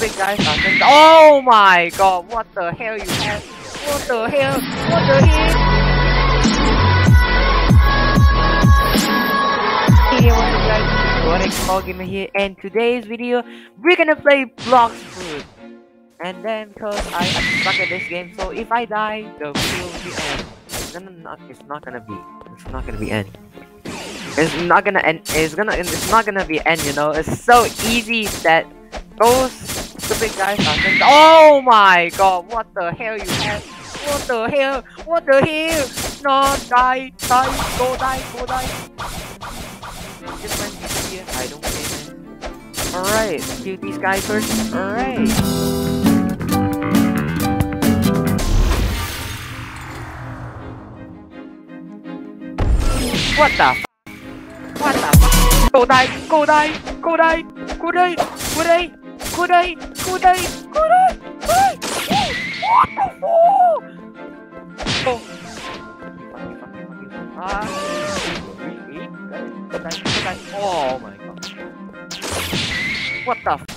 stupid guys are saying, oh my god, what the hell you have? What the hell? What the hell? Hey, what's up guys? Roblox Gamer here, and today's video we're gonna play Blox Fruits. And then because I suck at this game, so if I die, the video will be end. It's not gonna be end. It's not gonna end. It's not gonna be end. You know, it's so easy that those stupid guys are saying, oh my god, what the hell you have? What the hell? What the hell? No, die, go die. Different here. I don't care, man. Alright, kill these guys first. Alright. What the f? What the f? Go die! What the f? Oh my god. What the f?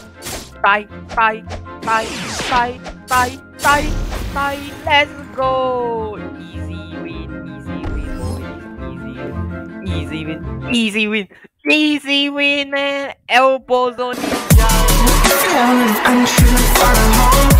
Die. Let's go! Easy win, man. Elbows on each other.